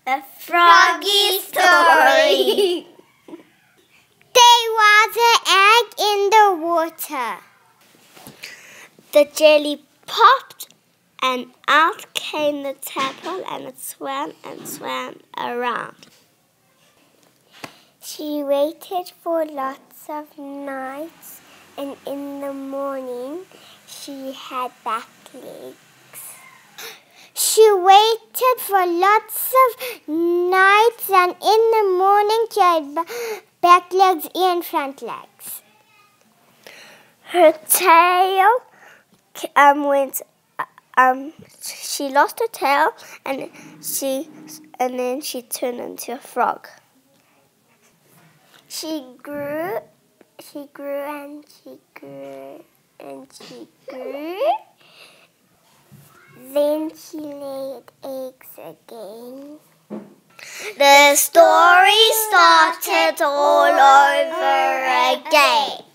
A froggy story. There was an egg in the water. The jelly popped, and out came the tadpole, and it swam and swam around. She waited for lots of nights, and in the morning she had back legs. She waited for lots of nights, and in the morning she had back legs and front legs. Her tail went. She lost her tail, and then she turned into a frog. She grew, and she grew, and she grew. Then she laid eggs again. The story started all over again.